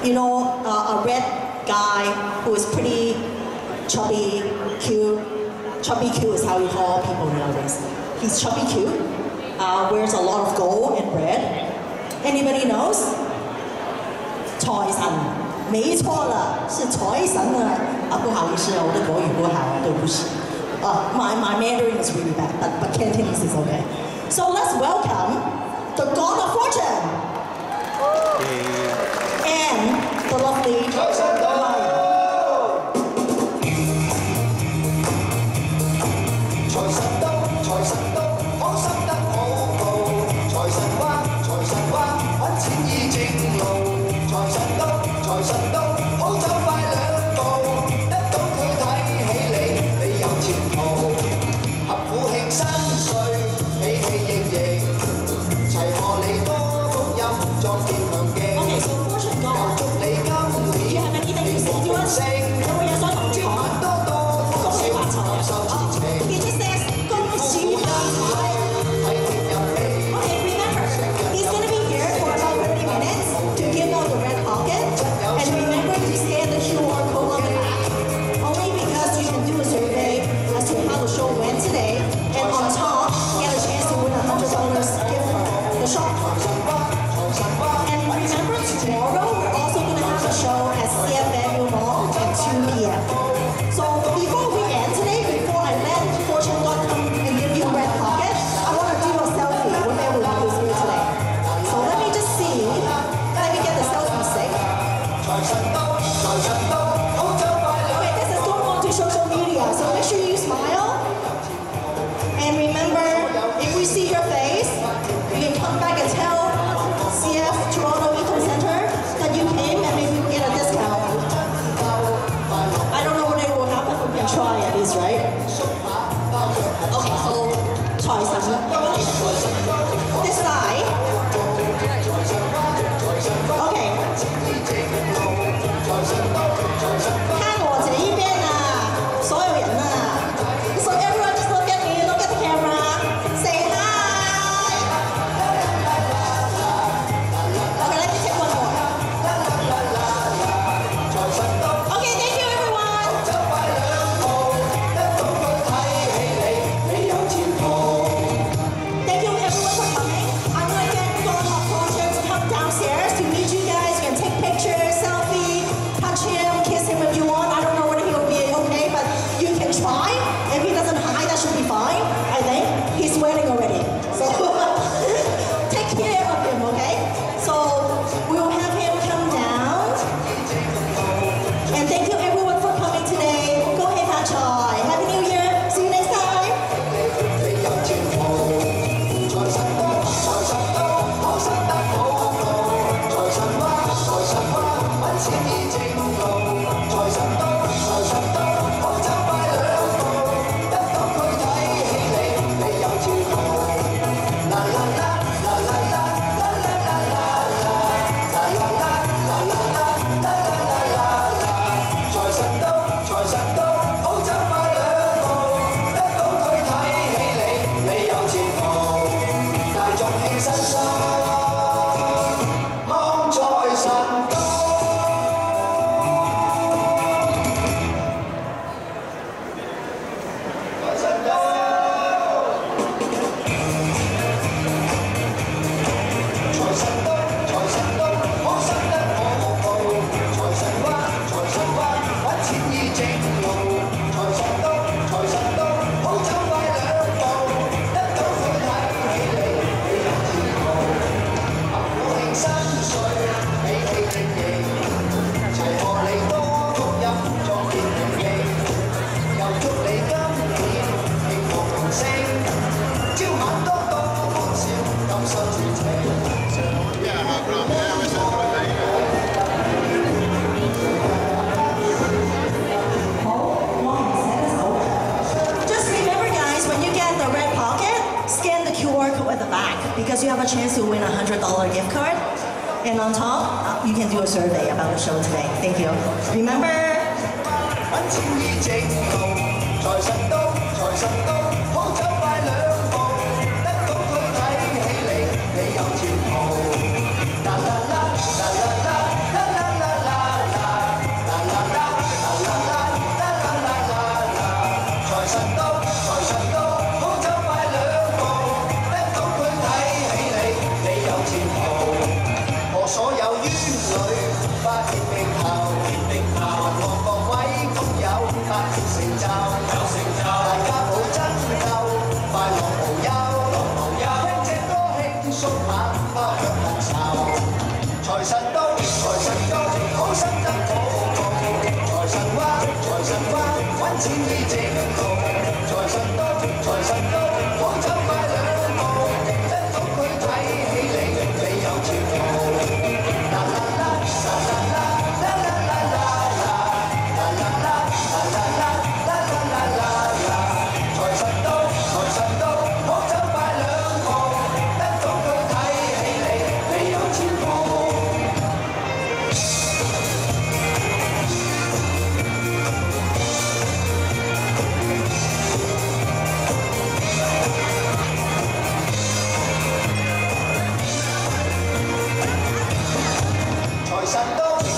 you know, a red guy who is pretty chubby, cute. Chubby cute is how we call people nowadays. He's chubby cute, wears a lot of gold and red. Anybody knows? 財神，沒錯了，是財神啊！不好意思啊，我的國語不好，對不起。My Mandarin is really bad, but Cantonese is okay. So let's welcome the God of Fortune and the lovely Maya. 財神到，財神到，我心得好好。財神話，財神話，揾錢依正路。財神到，財神到，好走快兩步。得到佢睇起你有前途。合府慶新歲，喜氣盈盈，齊賀你多福音，壯健強勁。Okay, so Fortune God, 又祝你今年喜獲榮升，朝晚多多福笑，合手前程。Because you have a chance to win a $100 gift card. And on top, you can do a survey about the show today. Thank you. Remember? 就，大家冇爭鬥，快樂無憂。聽這歌輕鬆下，花卻無愁。財神到，財神到，好心得好報。財神話，財神話，揾錢依正路。財神到，財神到，好走快兩步，得到佢睇起你，你有條路。啦啦啦，啦啦啦，啦啦啦啦啦，啦啦啦，啦啦啦，啦啦啦啦。財神到，財神到，好走快兩步，得到佢睇起你，你有條路。財神到，財